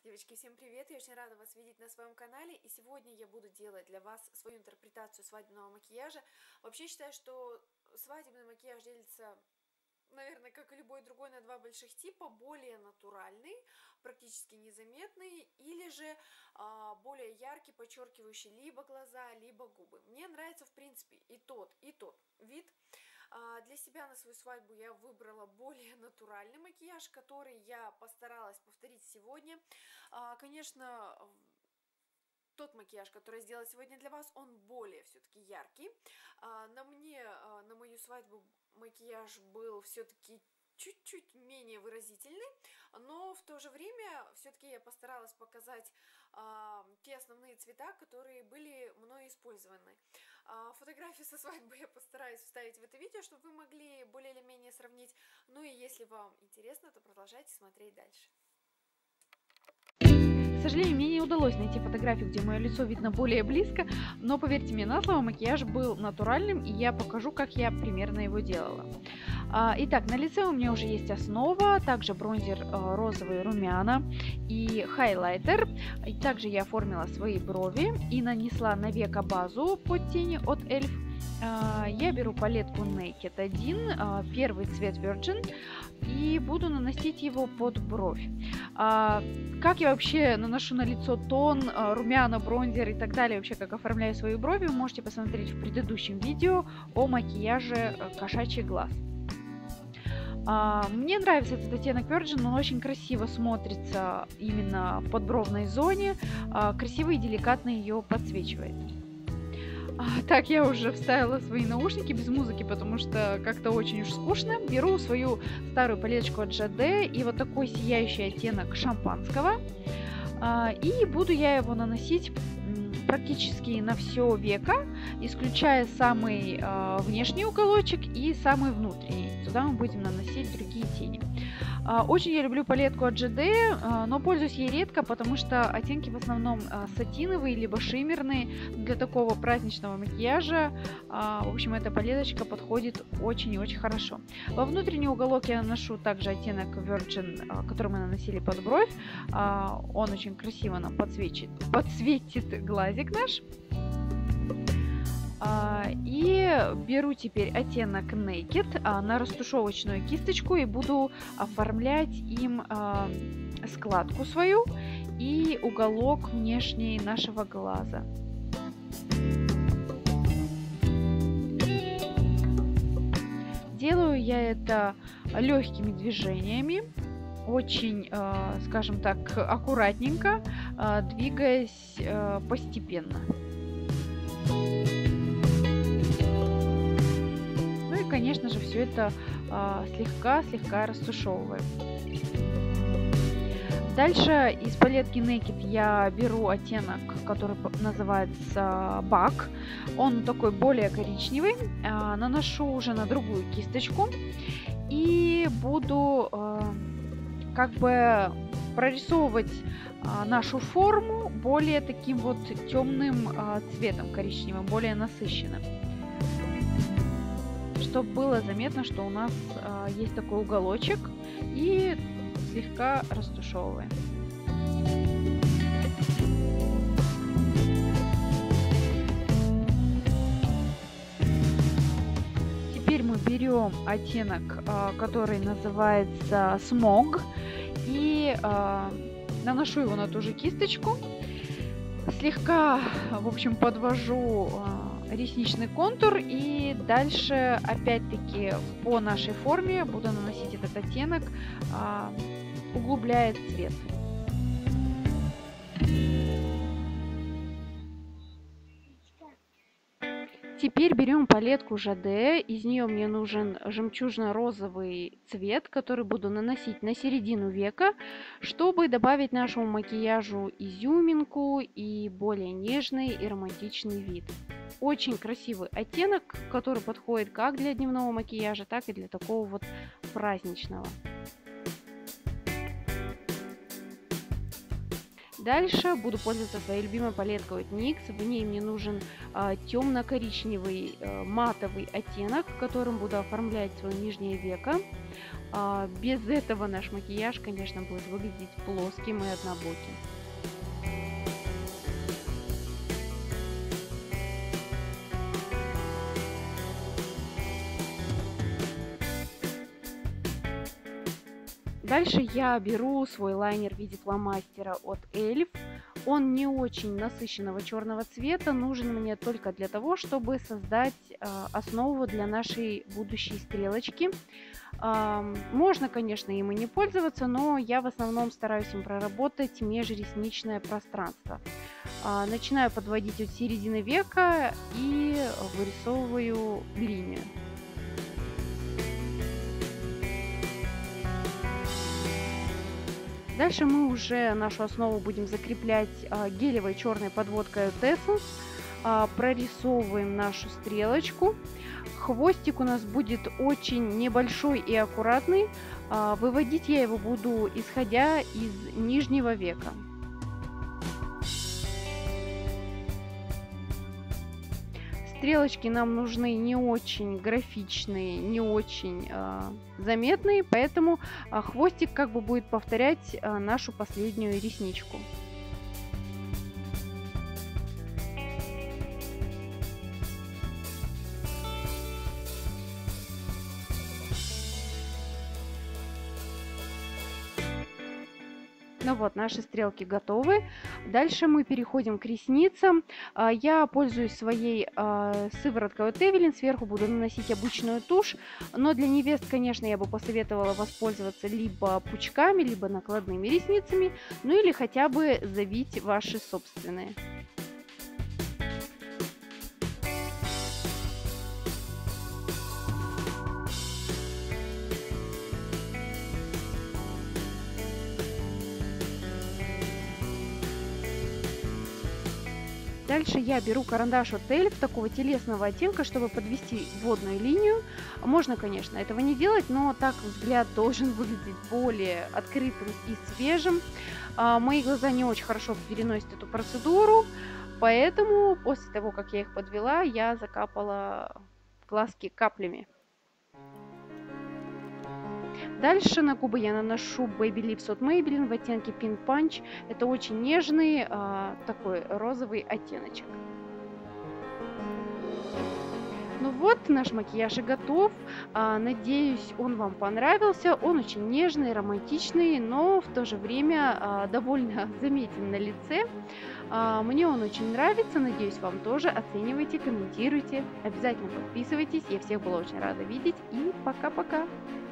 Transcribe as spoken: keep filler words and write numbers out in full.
Девочки, всем привет! Я очень рада вас видеть на своем канале, и сегодня я буду делать для вас свою интерпретацию свадебного макияжа. Вообще считаю, что свадебный макияж делится, наверное, как и любой другой, на два больших типа: более натуральный, практически незаметный, или же а, более яркий, подчеркивающий либо глаза, либо губы. Мне нравится, в принципе, и тот, и тот вид. Для себя на свою свадьбу я выбрала более натуральный макияж, который я постаралась повторить сегодня. Конечно, тот макияж, который я сделала сегодня для вас, он более все-таки яркий. На мне, на мою свадьбу, макияж был все-таки чуть-чуть менее выразительный, но в то же время все-таки я постаралась показать а, те основные цвета, которые были мной использованы. А, фотографии со свадьбы я постараюсь вставить в это видео, чтобы вы могли более или менее сравнить. Ну и если вам интересно, то продолжайте смотреть дальше. К сожалению, мне не удалось найти фотографию, где мое лицо видно более близко, но поверьте мне на слово, макияж был натуральным, и я покажу, как я примерно его делала. Итак, на лице у меня уже есть основа, также бронзер розовый, румяна и хайлайтер. И также я оформила свои брови и нанесла на веко базу под тени от эльф. Я беру палетку Naked один, первый цвет Virgin, и буду наносить его под бровь. Как я вообще наношу на лицо тон, румяна, бронзер и так далее, вообще как оформляю свои брови, вы можете посмотреть в предыдущем видео о макияже кошачий глаз. Мне нравится этот оттенок Virgin, он очень красиво смотрится именно в подбровной зоне, красиво и деликатно ее подсвечивает. Так, я уже вставила свои наушники без музыки, потому что как-то очень уж скучно. Беру свою старую палеточку от джи ди и вот такой сияющий оттенок шампанского. И буду я его наносить практически на все веко, исключая самый внешний уголочек и самый внутренний. Туда мы будем наносить другие тени. Очень я люблю палетку от джи ди, но пользуюсь ей редко, потому что оттенки в основном сатиновые, либо шиммерные. Для такого праздничного макияжа, в общем, эта палеточка подходит очень и очень хорошо. Во внутренний уголок я наношу также оттенок Virgin, который мы наносили под бровь. Он очень красиво нам подсветит, подсветит глазик наш. И беру теперь оттенок Naked на растушевочную кисточку и буду оформлять им складку свою и уголок внешний нашего глаза. Делаю я это легкими движениями, очень, скажем так, аккуратненько, двигаясь постепенно. Конечно же, все это слегка-слегка растушевываем. Дальше из палетки Naked я беру оттенок, который называется Бак. Он такой более коричневый. Наношу уже на другую кисточку и буду как бы прорисовывать нашу форму более таким вот темным цветом, коричневым, более насыщенным, чтобы было заметно, что у нас э, есть такой уголочек, и слегка растушевываем. Теперь мы берем оттенок, э, который называется Smog, и э, наношу его на ту же кисточку. Слегка, в общем, подвожу э, ресничный контур, и дальше опять-таки по нашей форме буду наносить этот оттенок, э, углубляя цвет. Теперь берем палетку джи ди, из нее мне нужен жемчужно-розовый цвет, который буду наносить на середину века, чтобы добавить нашему макияжу изюминку и более нежный и романтичный вид. Очень красивый оттенок, который подходит как для дневного макияжа, так и для такого вот праздничного. Дальше буду пользоваться своей любимой палеткой от никс. В ней мне нужен а, темно-коричневый а, матовый оттенок, которым буду оформлять свое нижнее веко. А, без этого наш макияж, конечно, будет выглядеть плоским и однобоким. Дальше я беру свой лайнер в виде фломастера от эльф. Он не очень насыщенного черного цвета, нужен мне только для того, чтобы создать э, основу для нашей будущей стрелочки. Э, можно, конечно, им и не пользоваться, но я в основном стараюсь им проработать межресничное пространство. Э, начинаю подводить от середины века и вырисовываю линию. Дальше мы уже нашу основу будем закреплять а, гелевой черной подводкой от Essence. А, прорисовываем нашу стрелочку. Хвостик у нас будет очень небольшой и аккуратный. А, выводить я его буду, исходя из нижнего века. Стрелочки нам нужны не очень графичные, не очень э, заметные, поэтому э, хвостик как бы будет повторять э, нашу последнюю ресничку. Ну вот, наши стрелки готовы. Дальше мы переходим к ресницам. Я пользуюсь своей сывороткой от Эвелин. Сверху буду наносить обычную тушь. Но для невест, конечно, я бы посоветовала воспользоваться либо пучками, либо накладными ресницами. Ну или хотя бы завить ваши собственные. Дальше я беру карандаш от эльф такого телесного оттенка, чтобы подвести водную линию. Можно, конечно, этого не делать, но так взгляд должен выглядеть более открытым и свежим. А, мои глаза не очень хорошо переносят эту процедуру, поэтому после того, как я их подвела, я закапала глазки каплями. Дальше на губы я наношу Baby Lips от Maybelline в оттенке Pink Punch. Это очень нежный, а, такой розовый оттеночек. Ну вот, наш макияж и готов. А, надеюсь, он вам понравился. Он очень нежный, романтичный, но в то же время а, довольно заметен на лице. А, мне он очень нравится. Надеюсь, вам тоже. Оценивайте, комментируйте. Обязательно подписывайтесь. Я всех была очень рада видеть. И пока-пока.